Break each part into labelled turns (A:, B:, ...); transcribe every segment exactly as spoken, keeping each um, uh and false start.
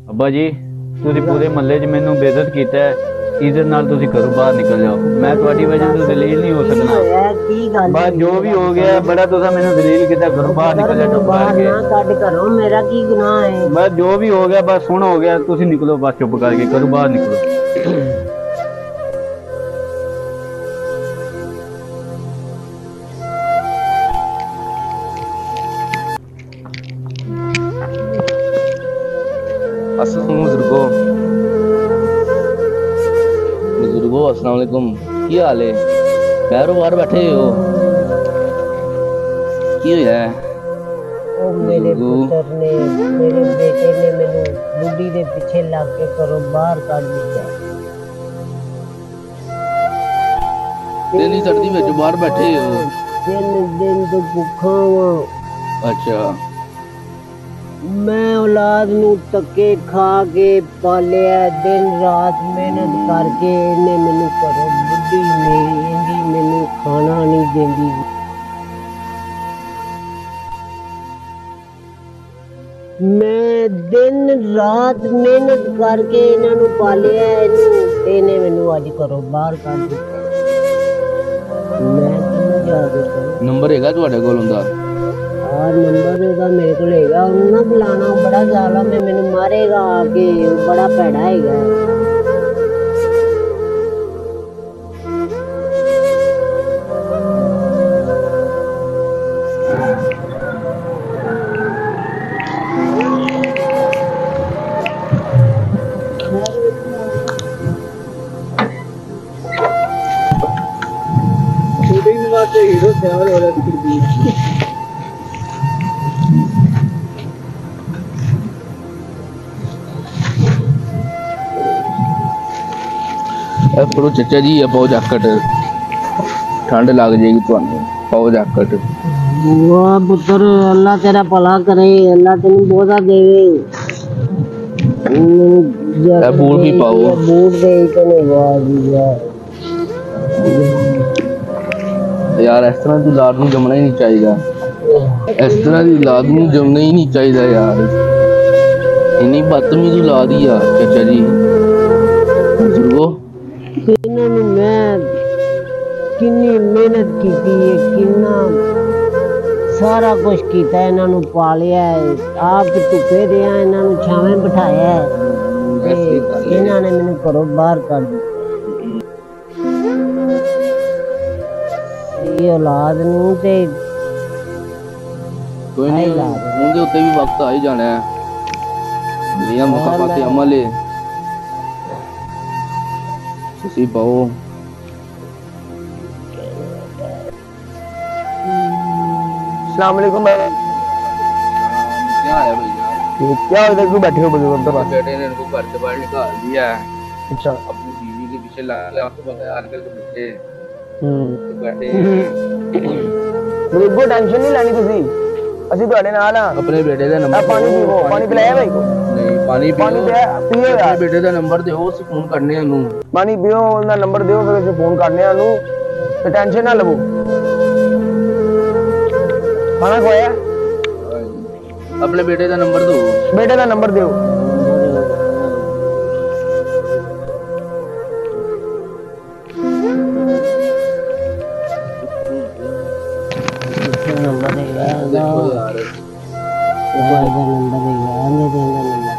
A: अब्बा जी तुसीं पूरे महल्ले च मैनू बेइज्जत कीता है। इज्जत नाल तुसीं घरों बाहर निकल जाओ। मैं तुहाडी वजह तो दलील नहीं हो सकना। बस जो भी हो गया बड़ा तुसां मैनू दलील कीता घरों बाहर निकल जा चुप करके।
B: ना कट करो, मेरा की गुनाह है।
A: बस जो भी हो गया बस सुन हो गया। तुसीं निकलो बस चुप करके घरों बाहर निकलो।
C: अस्सलाम बुजुर्गो बुजुर्गो अस्सलाम वालेकुम। की हाल है? पैरों बाहर बैठे हो की होया है?
B: ओ मेरे पुत्र ने मेरे बेटे ने मैनू बुढ़ी दे पीछे लग के घरों बाहर कढ दिता।
C: तेली सर्दी में बाहर बैठे हो?
B: तीन दिन तो भुखा हां।
C: अच्छा
B: मैं औलाद नू तके खा के पालिया, दिन रात मेहनत करके इन्हें मैनू घरों बुढ़ी मेरी इंदी मैनू खाना नहीं देंदी। मैं दिन रात मेहनत करके इन्हां नू पालिया, इन्हें मैनू अज घरों बाहर कर दिता। मैं किन्नू जा के करूं?
C: नंबर हैगा तुहाडे कोल उनदा?
B: और नंबर एदा मेरे को लेगा। उन्ना बुलाना बड़ा जालम है, मैनू मारेगा आके, बड़ा भैड़ा हैगा। शूटिंग वास्ते हीरो तैयार हो रहा है।
C: पढ़ो चचा जी है पाओ जैकेट, ठंड लग जाएगी तुहानू। पाओ जैकेट।
B: वाह पुत्र, अल्लाह तेरा भला करे, अल्लाह तेनू बोझा देवे।
C: बूट भी पाओ।
B: बूट दे इतने वाह जी वाह।
C: यार इस तरह की औलाद नू जमना ही नहीं चाहिए। इस तरह की औलाद नू जमना ही नहीं चाहिए यार। इन्नी बदतमीज औलाद ही यार चचा जी। बुजुर्गो
B: इन्हां नू मैं किन्नी मेहनत की है, किन्ना सारा कुछ किया, इन्हां नू पालिया है, आप धुप्पे दिया इन्हां नू छावें बिठाया है, इन्हां ने मैनू घरों बाहर कर दिता। ये औलाद नू ते
C: कोई नहीं, उनके उत्ते भी वक्त आ ही जाना है। मियां मुस्तफा के अमल है। तुसी पाओ।
D: अस्सलाम वालेकुम भाई।
C: क्या है भैया?
D: क्या इधर क्यों बैठे हो बुजुर्ग के पास?
C: बेटे ने इनको घर से बाहर निकाल दिया है।
D: अच्छा।
C: अपनी बीवी के पीछे लग गया। आपको पता है आजकल के बच्चे
D: हम्म
C: बैठे
D: बुजुर्गो टेंशन नहीं लेनी तुसी, ਅਸੀਂ ਤੁਹਾਡੇ ਨਾਲ ਆ।
C: अपने बेटे का नंबर
D: पानी पीवो, पानी पिलाया भाई को?
C: नहीं पानी
D: पानी
C: पियो
D: पियो यार।
C: अपने बेटे का नंबर दो, उसे फोन करने ਨੂੰ।
D: पानी पियो, ਉਹਦਾ ਨੰਬਰ ਦਿਓ, ਫਿਰ ਅਸੀਂ ਫੋਨ ਕਰਨੇ ਆ ਨੂੰ, ਤੇ ਟੈਨਸ਼ਨ ਨਾ ਲਵੋ। ਖਾਣਾ ਖਵਾਇਆ?
C: अपने बेटे का नंबर दो।
D: बेटे का नंबर दियो।
B: नंबर देगा
C: देखो यार
B: नंबर देगा नहीं देगा नंबर।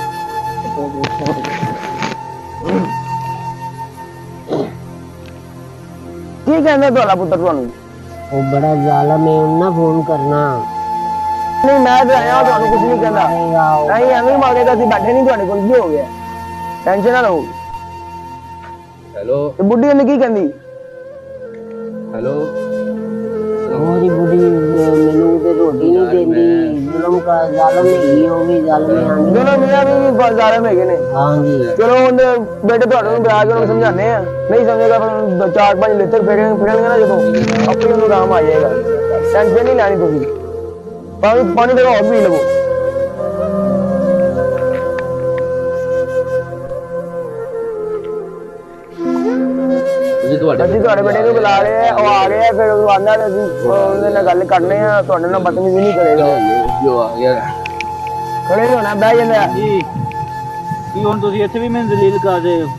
D: की कहंदा ਤੁਹਾਡਾ ਪੁੱਤਰ ਤੁਹਾਨੂੰ?
B: वो बड़ा जालम है, उन्ना फोन करना
D: नहीं। मैं तो आया ਤੁਹਾਨੂੰ ਕੁਝ ਨਹੀਂ ਕਹਿੰਦਾ। ਨਹੀਂ ਐਵੇਂ ਮਾਰੇਗਾ, ਅਸੀਂ ਬੈਠੇ ਨਹੀਂ ਤੁਹਾਡੇ ਕੋਲ। ਕੀ ਹੋ ਗਿਆ? ਟੈਨਸ਼ਨ ਨਾ ਲਓ।
C: हेलो
D: ਤੇ ਬੁੱਢੀ ਉਹਨੇ ਕੀ ਕਹਿੰਦੀ?
C: हेलो
B: हमारी बुढ़ी मैनू ते रोटी नहीं देंदी। जुल्म का जालम है, वो भी जालम है। आंधी
D: ਦੋਨੋਂ ਮੀਆਂ ਵੀ ਜ਼ਾਲਮ ਹੈਗੇ ਨੇ।
B: हाँ जी।
D: ਚਲੋ ਉਹਦੇ ਬੇਟੇ ਤੁਹਾਨੂੰ ਬਿਆਹ ਕੇ ਉਹਨੂੰ ਸਮਝਾਉਂਦੇ ਆ। ਨਹੀਂ ਸਮਝੇਗਾ ਫਿਰ ਚਾਰ ਪੰਜ ਲਿੱਤਰ ਫੇਰੇ ਫਿਰਨਗੇ ਨਾ, ਜਦੋਂ ਆਪੇ ਉਹਨੂੰ ਆਰਾਮ ਆ ਜਾਏਗਾ। ਟੈਨਸ਼ਨ ਨਹੀਂ ਲੈਣੀ ਤੁਸੀਂ। ਪਾਣੀ ਪਾਣੀ ਦਾ ਹੋਰ ਪੀ ਲਵੋ। ਅਸੀਂ ਤੁਹਾਡੇ ਬੇਟੇ ਨੂੰ ਬੁਲਾ ਰਹੇ ਆ, ਉਹ ਆ ਰਿਹਾ, ਫਿਰ ਉਹ ਆਂਦਾ ਤੇ ਅਸੀਂ ਉਹਦੇ ਨਾਲ ਗੱਲ ਕਰਨੇ ਆ। ਤੁਹਾਡੇ ਨਾਲ ਬਦਤਮੀਜ਼ੀ ਨਹੀਂ ਕਰੇਗਾ।
C: जो आ गया
D: ਖੜੇ ਹੋਣਾ, ਬਹਿ ਜਾਂਦਾ।
A: ਕੀ ਹੁਣ ਤੁਸੀਂ ਇੱਥੇ ਵੀ ਮੈਨੂੰ ਦਲੀਲ ਕਰ ਰਹੇ ਹੋ?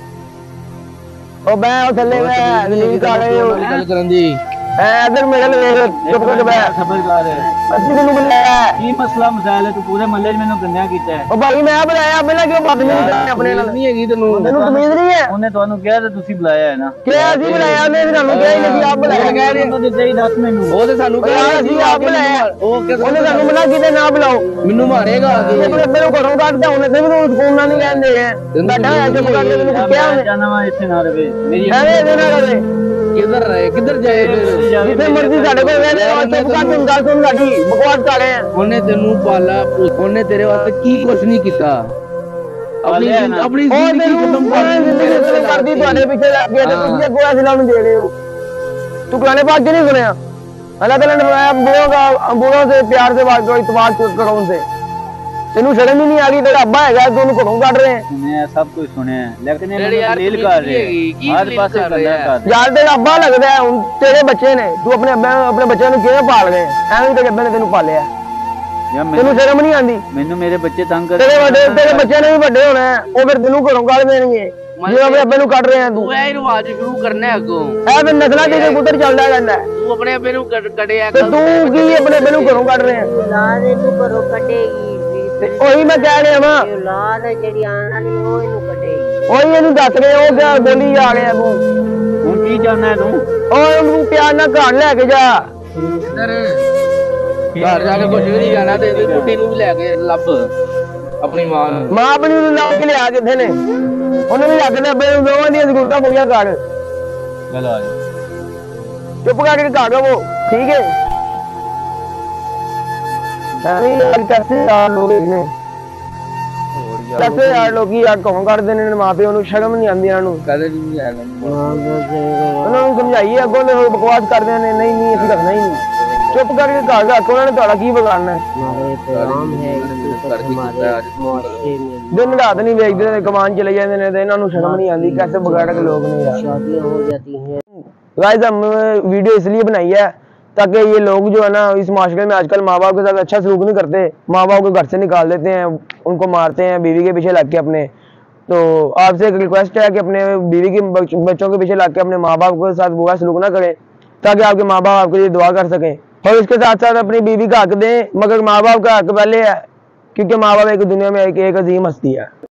D: ਉਹ ਮੈਂ ਉਹ ਥੱਲੇ ਮੈਂ ਦਲੀਲ ਕਰ ਰਹੇ ਹੋ
C: ਗੱਲ ਕਰਨ ਦੀ
D: ਐ ਇਧਰ ਮੇਰੇ ਨਾਲ ਵੇਖ ਚੁੱਪ ਕਰਕੇ ਬੈ
A: ਸਬਰ ਕਰ ਰਹੇ
D: ਅਸੀਂ ਤੈਨੂੰ ਬੁਲਾਇਆ
A: ਕੀ ਮਸਲਾ ਮਸਾਇਲ ਹੈ? ਤੂੰ ਪੂਰੇ ਮਹੱਲੇ 'ਚ ਮੈਨੂੰ ਗੰਦਿਆ ਕੀਤਾ ਹੈ।
D: ਉਹ ਭਾਈ ਮੈਂ ਬੁਲਾਇਆ ਪਹਿਲਾਂ ਕਿਉਂ ਬਦਤਮੀਜ਼ੀ ਕਰਨੀ ਆਪਣੇ ਨਾਲ
C: ਨਹੀਂ ਹੈਗੀ ਤੈਨੂੰ
D: ਤੈਨੂੰ ਤਮੀਜ਼ ਨਹੀਂ ਹੈ
A: ਉਹਨੇ ਤੁਹਾਨੂੰ ਕਿਹਾ ਤੇ ਤੁਸੀਂ ਬੁਲਾਇਆ ਹੈ ਨਾ।
D: ਕਿਹਾ ਅਸੀਂ ਬੁਲਾਇਆ ਉਹਨੇ ਸਾਨੂੰ ਕਿਹਾ ਹੀ ਨਹੀਂ ਆਪ ਬੁਲਾਇਆ
A: ਉਹਨੂੰ ਦਿੱਤੇ ਹੀ ਦੱਸ ਮੈਨੂੰ।
C: ਉਹ ਤੇ ਸਾਨੂੰ
D: ਯਾਰ ਅਸੀਂ ਆਪ ਬੁਲਾਇਆ
C: ਉਹ ਕਿਸ
D: ਉਹਨੇ ਸਾਨੂੰ ਮਨਾ ਕੀਤਾ ਨਾ ਬੁਲਾਓ
C: ਮੈਨੂੰ ਮਾਰੇਗਾ
D: ਇਹ ਆਪਣੇ ਅੱਬੇ ਨੂੰ ਘਰੋਂ ਕੱਢਦਾ ਉਹਨੇ ਤੇ ਵੀ ਤੂੰ ਸਕੂਨ ਨਾਲ ਨਹੀਂ ਕਹਿੰਦੇ ਹੈ ਬੈਠਾ ਹੈ ਚੁੱਪ ਕਰਕੇ ਤੈਨੂੰ ਕਿਹਾ ਉਹਨੇ
A: ਜਾਣਾ ਵਾ ਇੱਥੇ ਨਾ ਰਵੇ ਮੇਰੀ
D: ਐਵੇਂ ਇਹਦੇ ਨਾਲ ਰਵੇ
C: ਕਿੱਧਰ ਰਹੇ ਕਿੱਧਰ ਜਾਏ ਫਿਰ
D: ਜਿੱਥੇ ਮਰਜ਼ੀ ਸਾਡੇ ਕੋਲ ਰਹਿ ਲੈ ਚੁੱਪ ਕਰਕੇ ਗੱਲ ਸੁਣ ਸਾਡੀ ਬਕਵਾਸ ਕਰ ਰਹੇ ਆ
C: ਉਹਨੇ ਤੈਨੂੰ ਪਾਲਾ ਉਹਨੇ ਤੇਰੇ ਵਾਸਤੇ ਕੀ ਕੁਛ ਨਹੀਂ ਕੀਤਾ ਆਪਣੀ ਆਪਣੀ
D: ਉਹ
C: ਜ਼ਿੰਦਗੀ
D: ਤੈਨੂੰ
C: ਖਤਮ
D: ਪੂਰੀ ਜ਼ਿੰਦਗੀ ਖਤਮ ਕਰਦੀ ਤੁਹਾਡੇ ਪਿੱਛੇ ਲੱਗ ਗਿਆ ਤੇ ਤੁਸੀਂ ਅੱਗੋਂ ਅਸਲਾਂ ਨੂੰ ਦੇ ਰਹੇ ਹੋ ਤੂੰ ਕੁਰਾਨੇ ਪਾਕ ਨਹੀਂ ਸੁਣਿਆ अल्लाह ताला ने फरमाया बूढ़ों का बूढ़ों से प्यार से बात करो इतबार करो उनसे तेनू शर्म ही नहीं आ गई तेरा अब्बा है तू उन्हें घरों काट रहे हैं
A: सुने सब कुछ सुने लेकिन ये
C: तेरे यार
A: दलील
C: तमीज़
A: कर
C: नहीं
A: रहे
C: हैगी, की
A: हैं हर
C: दलील
A: पासे
C: कर रहे
A: बंदा
C: हैं?
A: कर रहे
D: यार तेरा अब्बा लगता है उन तेरे बच्चे ने तू अपने अब्बे अपने बच्चों को किवें पाल रहे हैं एवें तेरे अब्बे ने तेनू पालिया
A: हैं। यार
D: तेनू
A: मैनू
D: शर्म नहीं आंदी
A: मैनू मेरे बच्चे तंग कर
D: तेरे बड़े तेरे बच्चे ने भी बड़े होना है वो फिर तेनू घरों काट देंगे जो अपने अब्बे ਨੂੰ ਕੱਢ ਰਹੇ ਆ ਤੂੰ
C: ਤੂੰ ਇਹ ਰਿਵਾਜ ਸ਼ੁਰੂ ਕਰਨਾ ਹੈ ਅੱਗੋਂ
D: ਐ ਫਿਰ ਨਸਲਾਂ ਦੇ ਪੁੱਤਰ ਚੱਲਦਾ ਰਹਿੰਦਾ
C: ਤੂੰ ਆਪਣੇ ਅੱਬੇ ਨੂੰ ਕੱਢ- ਕੱਢਿਆ
D: ਤੇ ਤੂੰ ਕੀ ਆਪਣੇ ਅब्बे ਨੂੰ ਘਰੋਂ ਕੱਢ ਰਹੇ ਆ
B: ਔਲਾਦ ਇਹਨੂੰ ਘਰੋਂ ਕੱਢੇਗੀ
D: ਤੇ ਉਹੀ ਮੈਂ ਕਹਿ ਰਿਹਾ ਵਾਂ
B: ਇਹ ਔਲਾਦ ਹੈ ਜਿਹੜੀ ਆਉਣ ਵਾਲੀ ਉਹ ਇਹਨੂੰ ਕੱਢੇਗੀ
D: ਉਹੀ ਇਹਨੂੰ ਦੱਸ ਰਹੇ ਉਹ ਕਿਆ ਬੋਲੀ ਜਾ ਰਿਹਾ ਤੂੰ
A: ਹੁਣ ਕੀ ਚਾਹਨਾ ਹੈ ਤੂੰ?
D: ਉਹ ਉਹਨੂੰ ਪਿਆਰ ਨਾਲ ਘਰ ਲੈ ਕੇ ਜਾ
C: ਇੱਧਰ ਘਰ ਜਾ ਕੇ ਕੁਝ ਵੀ ਨਹੀਂ ਜਾਣਾ ਤੇ ਇਹਦੀ ਕੁੱਟੀ ਨੂੰ ਵੀ ਲੈ ਕੇ ਲੱਭ ਆਪਣੀ ਮਾਂ ਨੂੰ
D: ਮਾਂ ਆਪਣੀ ਨੂੰ ਲਾ ਕੇ ਲਿਆ ਕਿੱਥੇ ਨੇ ਉਹਨੇ ਵੀ ਲੱਗਦਾ ਅੱਬੇ ਨੂੰ ਦੋਵਾਂ ਦੀਆਂ ਜ਼ਰੂਰਤਾਂ ਪੂਰੀਆਂ ਕਰ
A: चलो आ जाओ।
D: ਚੁੱਪ ਕਰਕੇ ਘਰ ਰਵੋ ਠੀਕ ਹੈ ਐਵੇਂ ਯਾਰ कैसे यार लोग ने कैसे यार ਲੋਕੀ ਯਾਰ ਕੌਣ ਕਰਦੇ ਨੇ ਮਾਂ ਪਿਓ ਨੂੰ ਸ਼ਰਮ ਨਹੀਂ ਆਉਂਦੀ ਇਹਨਾਂ ਨੂੰ
C: ਕਦੇ ਨਹੀਂ ਆਣਾ
D: ਉਹਨਾਂ ਨੂੰ ਸਮਝਾਈਏ ਅੱਗੋਂ ਦੇ ਬਕਵਾਸ ਕਰਦੇ ਨੇ ਨਹੀਂ ਨਹੀਂ ਅਸੀਂ ਰੱਖਣਾ ਹੀ ਨਹੀਂ ਚੁੱਪ ਕਰਕੇ ਘਰ ਰੱਖ ਉਹਨਾਂ ਨੇ ਤੁਹਾਡਾ ਕੀ ਵਿਗਾੜਨਾ ਹੈ
B: हमारे पैगाम है कि हमारे मुआशरे में
D: ਦਿਨ ਰਾਤ ਨਹੀਂ ਵੇਖਦੇ ਤੇ ਕਮਾਨ ਚਲੇ ਜਾਂਦੇ ਨੇ ਤੇ ਇਹਨਾਂ ਨੂੰ ਸ਼ਰਮ नहीं आती कैसे बगाड़क लोग ने यार
B: शादियां हो जाती हैं
D: गाइस हम वीडियो इसलिए बनाई है ताकि ये लोग जो है ना इस माशरे में आजकल माँ बाप के साथ अच्छा सलूक नहीं करते माँ बाप को घर से निकाल देते हैं उनको मारते हैं बीवी के पीछे लग के अपने तो आपसे एक रिक्वेस्ट है कि अपने बीवी के बच्चों के पीछे लग के अपने माँ बाप के साथ बुरा सलूक ना करें ताकि आपके माँ बाप आपके लिए दुआ कर सकें और इसके साथ साथ अपनी बीवी का हक दें मगर माँ बाप का हक पहले है क्योंकि माँ बाप एक दुनिया में एक, एक अजीम हस्ती है।